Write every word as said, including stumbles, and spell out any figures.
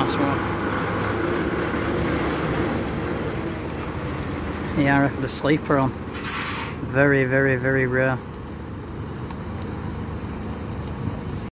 nice one. Yeah, I reckon the sleeper on. Very, very, very rare.